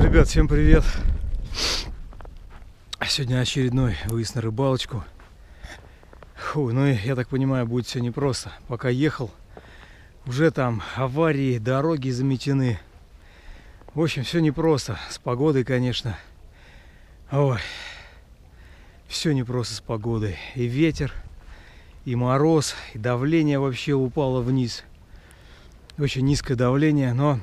Ребят, всем привет! Сегодня очередной выезд на рыбалочку. Ну и, я так понимаю, будет все непросто. Пока ехал, уже там аварии, дороги заметены. В общем, все непросто. С погодой, конечно. Ой, все непросто с погодой. И ветер, и мороз, и давление вообще упало вниз. Очень низкое давление, но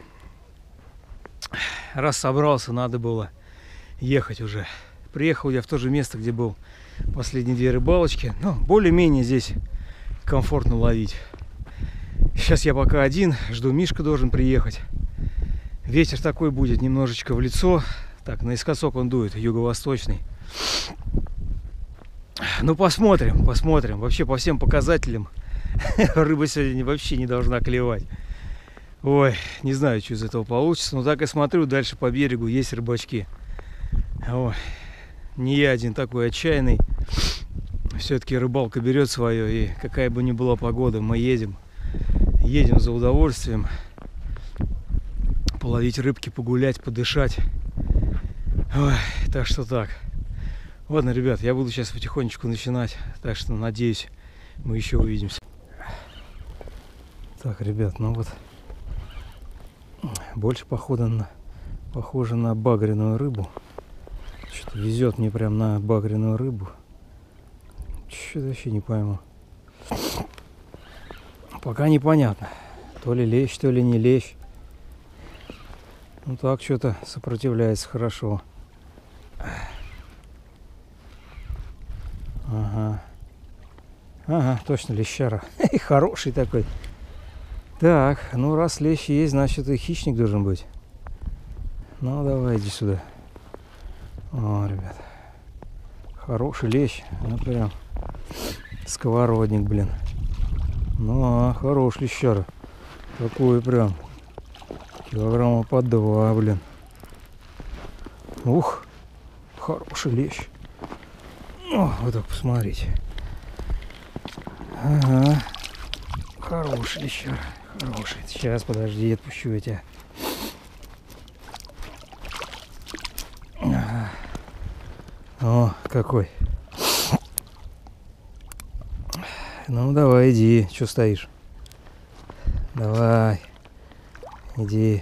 раз собрался, надо было ехать уже. Приехал я в то же место, где был последние две рыбалочки. Ну, более-менее здесь комфортно ловить. Сейчас я пока один, жду, Мишка должен приехать. Ветер такой будет, немножечко в лицо. Так, наискосок он дует, юго-восточный. Ну, посмотрим. Вообще, по всем показателям рыба сегодня вообще не должна клевать. Ой, не знаю, что из этого получится. Но так и смотрю, дальше по берегу есть рыбачки. Ой, не я один такой отчаянный. Все-таки рыбалка берет свое. И какая бы ни была погода, мы едем. Едем за удовольствием. Половить рыбки, погулять, подышать. Ой, так что так. Ладно, ребят, я буду сейчас потихонечку начинать. Так что, надеюсь, мы еще увидимся. Так, ребят, ну вот. Больше похоже на багряную рыбу. Что-то везет мне прям на багряную рыбу. Что-то вообще не пойму. Пока непонятно. То ли лещ, то ли не лещ. Ну так, что-то сопротивляется хорошо. Ага, точно лещара. Хороший такой. Так, ну раз лещ есть, значит и хищник должен быть. Ну давай, иди сюда. О, ребят. Хороший лещ. Ну прям сковородник, блин. Ну, хороший лещара. Такой прям килограмма по 2, блин. Ух, хороший лещ. О, вот так посмотрите. Ага. Хороший лещара. Хороший. Сейчас, подожди, отпущу я тебя. Ага. О, какой. Ну, давай, иди. Че стоишь? Давай. Иди.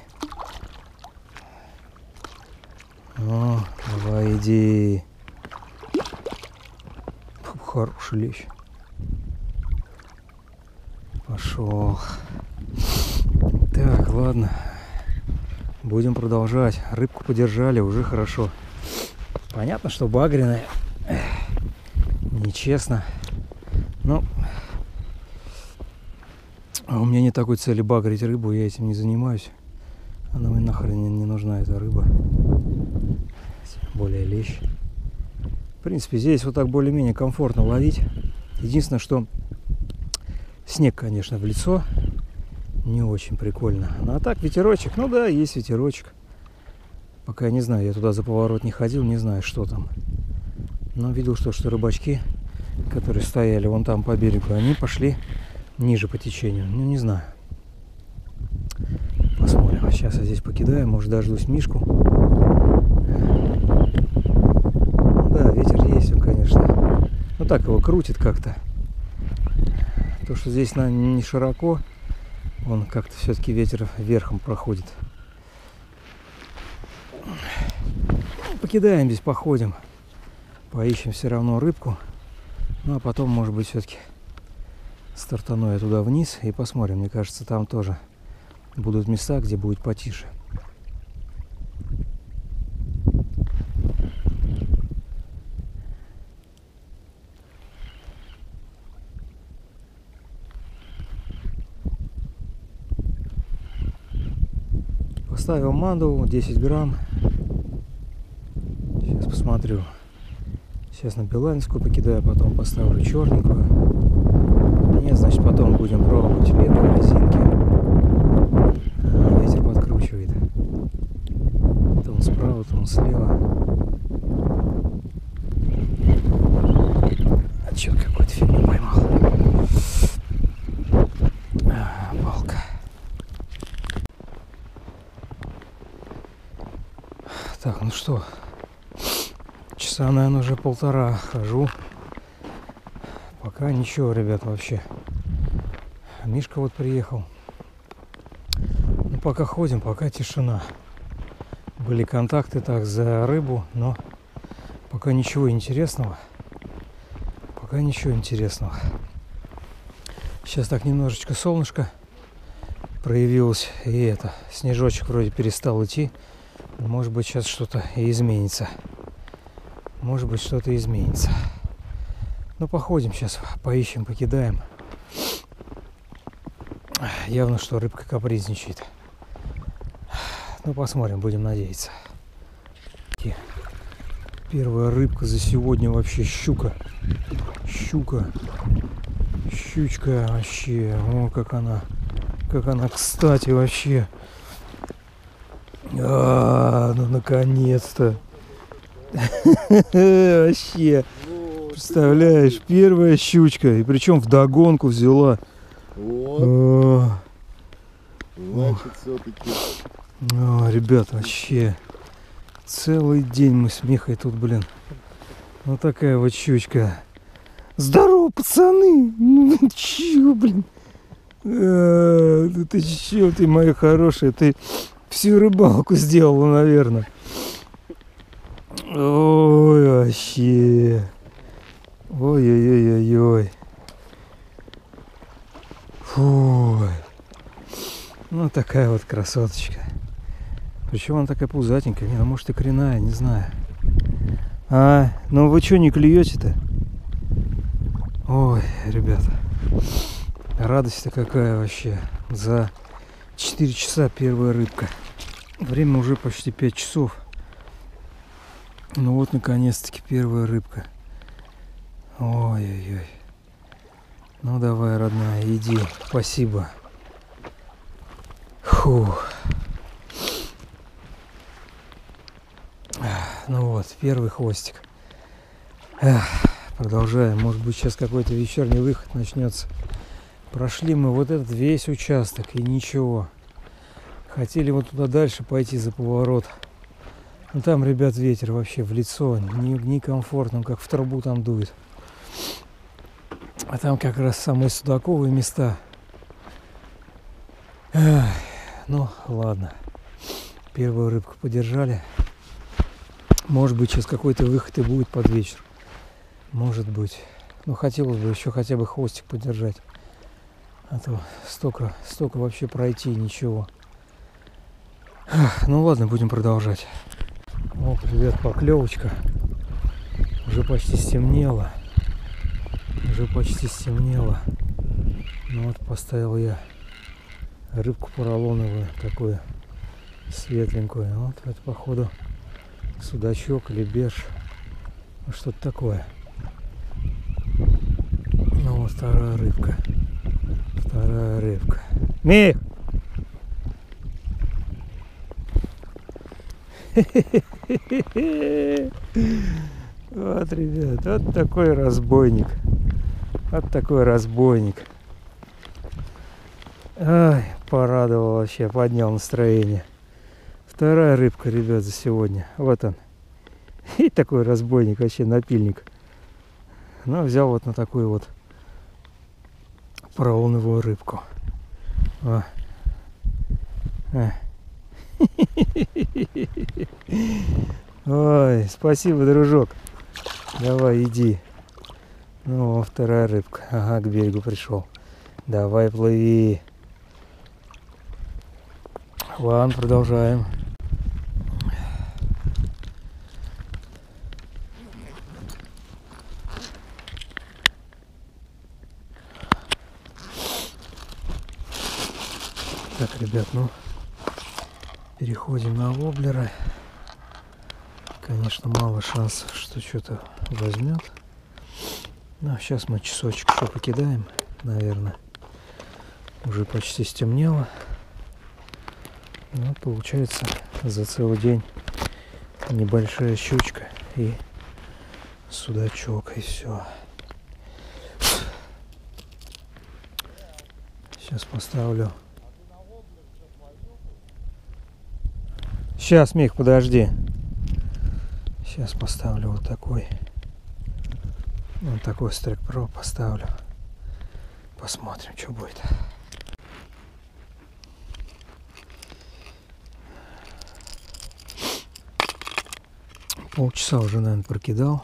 О, давай, иди. Фу, хороший лещ. Пошел. Так, ладно. Будем продолжать. Рыбку подержали, уже хорошо. Понятно, что багряная. Нечестно. Но у меня нет такой цели багрить рыбу, я этим не занимаюсь. Она мне нахрен не нужна, эта рыба. Тем более лещ. В принципе, здесь вот так более-менее комфортно ловить. Единственное, что снег, конечно, в лицо. Не очень прикольно. Ну, а так ветерочек. Ну да, есть ветерочек. Пока я не знаю, я туда за поворот не ходил, не знаю, что там. Но видел, что рыбачки, которые стояли вон там по берегу, они пошли ниже по течению. Ну, не знаю. Посмотрим. Сейчас я здесь покидаю, может, дождусь Мишку. Ну, да, ветер есть он, конечно. Ну, так его крутит как-то. То, что здесь не широко, он как-то все-таки ветер верхом проходит. Покидаем здесь, походим. Поищем все равно рыбку. Ну, а потом, может быть, все-таки стартану я туда вниз и посмотрим. Мне кажется, там тоже будут места, где будет потише. Поставил манду 10 грамм. Сейчас посмотрю. Сейчас на биланскую покидаю, потом поставлю черненькую. Нет, значит, потом будем пробовать ветку, резинки. Ветер подкручивает. То он справа, то он слева. А что-то какой-то фигню поймал. Палка. Так, ну что, часа, наверное, уже 1,5 хожу. Пока ничего, ребят, вообще. Мишка вот приехал. Ну, пока ходим, пока тишина. Были контакты так за рыбу, но пока ничего интересного. Пока ничего интересного. Сейчас так немножечко солнышко проявилось, и это, снежочек вроде перестал идти. Может быть, сейчас что-то и изменится. Может быть, что-то изменится. Ну, походим сейчас, поищем, покидаем. Явно, что рыбка капризничает. Ну, посмотрим, будем надеяться. Первая рыбка за сегодня вообще щука. Щучка вообще. О, как она кстати вообще. Ну наконец-то. Вообще. Представляешь, первая щучка. И причем вдогонку взяла. Вот. Значит, все-таки. Ребят, вообще. Целый день мы с Михой тут, блин. Вот такая вот щучка. Здорово, пацаны! Ну чё, блин? Ты чё, ты моя хорошая, ты всю рыбалку сделала, наверное. Ой, вообще. Ой-ой-ой-ой-ой. Фу. Ну, такая вот красоточка. Причем она такая пузатенькая. Не, ну, может и коренная, не знаю. Ну вы что не клюете-то? Ой, ребята. Радость-то какая вообще. За 4 часа первая рыбка. Время уже почти 5 часов. Ну вот, наконец-таки, первая рыбка. Ой-ой-ой. Ну давай, родная, иди. Спасибо. Фух. Ну вот, первый хвостик. Продолжаем. Может быть, сейчас какой-то вечерний выход начнется. Прошли мы вот этот весь участок и ничего. Хотели вот туда дальше пойти за поворот. Но там, ребят, ветер вообще в лицо. Некомфортно, как в трубу там дует. А там как раз самые судаковые места. Ну, ладно. Первую рыбку подержали. Может быть, сейчас какой-то выход и будет под вечер. Может быть. Ну, хотелось бы еще хотя бы хвостик подержать. А то столько вообще пройти, ничего. Ну, ладно, будем продолжать. Вот, ребят, поклевочка. Уже почти стемнело. Ну, вот поставил я рыбку поролоновую, такую светленькую. Вот это, походу, судачок или беж. Ну, что-то такое. Ну, вот вторая рыбка. Мих! Вот, ребят, вот такой разбойник. Ай, порадовал вообще, поднял настроение. Вторая рыбка, ребят, за сегодня. Вот он. И такой разбойник, вообще напильник. Ну, взял вот на такую вот поролоновую рыбку. Ой, спасибо, дружок. Давай, иди. Ну, вторая рыбка. Ага, к берегу пришел. Давай, плыви. Ладно, продолжаем. Так, ребят, ну, переходим на воблеры. Конечно, мало шансов, что что-то возьмет. Ну, сейчас мы часочек еще покидаем, наверное. Уже почти стемнело. Ну, получается, за целый день небольшая щучка и судачок, и все. Сейчас поставлю. Сейчас, Мих, подожди. Сейчас поставлю вот такой. Вот такой Strike Pro поставлю. Посмотрим, что будет. Полчаса уже, наверное, прокидал.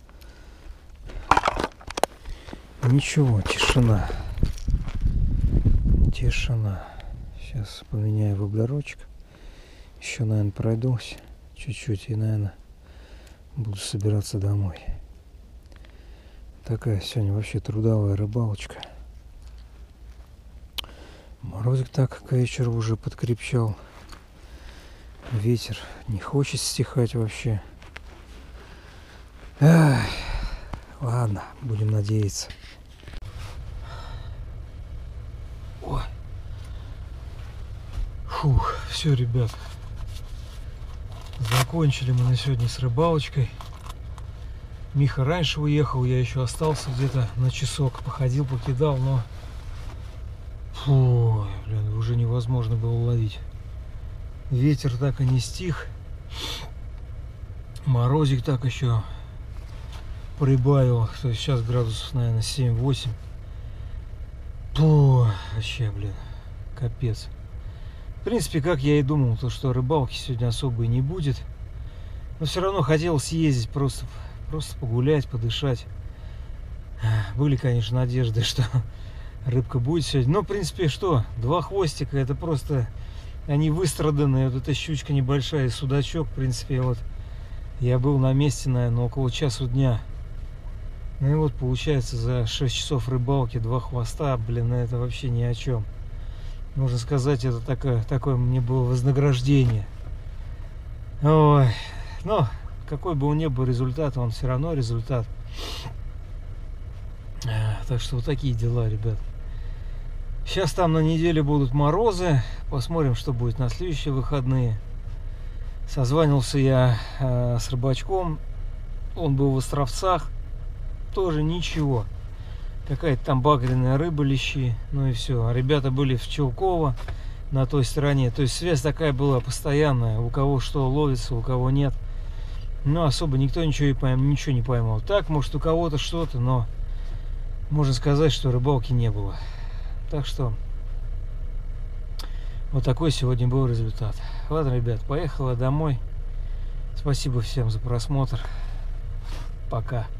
Ничего, тишина. Тишина. Сейчас поменяю воблерочек. Еще, наверное, пройдусь чуть-чуть и, наверное, буду собираться домой. Такая сегодня вообще трудовая рыбалочка. Морозик так к вечеру уже подкрепчал. Ветер не хочет стихать вообще. Эх, ладно, будем надеяться. Ой. Фух, все, ребят. Закончили мы на сегодня с рыбалочкой. Миха раньше уехал, я еще остался где-то на часок. Походил, покидал, но... Фу, блин, уже невозможно было ловить. Ветер так и не стих. Морозик так еще прибавил. То есть сейчас градусов, наверное, 7-8. Фу, вообще, блин, капец. В принципе, как я и думал, то что рыбалки сегодня особо и не будет. Но все равно хотел съездить, просто погулять, подышать. Были, конечно, надежды, что рыбка будет сегодня. Но, в принципе, что? 2 хвостика, это просто... Они выстраданные. Вот эта щучка небольшая и судачок. В принципе, вот я был на месте, наверное, около часу дня. Ну и вот, получается, за 6 часов рыбалки 2 хвоста. Блин, это вообще ни о чем. Можно сказать, это такое мне было вознаграждение. Ой. Но какой бы он ни был результат, он все равно результат. Так что вот такие дела, ребят. Сейчас там на неделе будут морозы. Посмотрим, что будет на следующие выходные. Созванивался я с рыбачком. Он был в Островцах. Тоже ничего. Какая-то там багряная рыба, лещи. Ну и все. А ребята были в Челково на той стороне. То есть связь такая была постоянная. У кого что ловится, у кого нет. Но особо никто ничего не поймал. Так, может, у кого-то что-то, но можно сказать, что рыбалки не было. Так что вот такой сегодня был результат. Ладно, ребят, поехала домой. Спасибо всем за просмотр. Пока.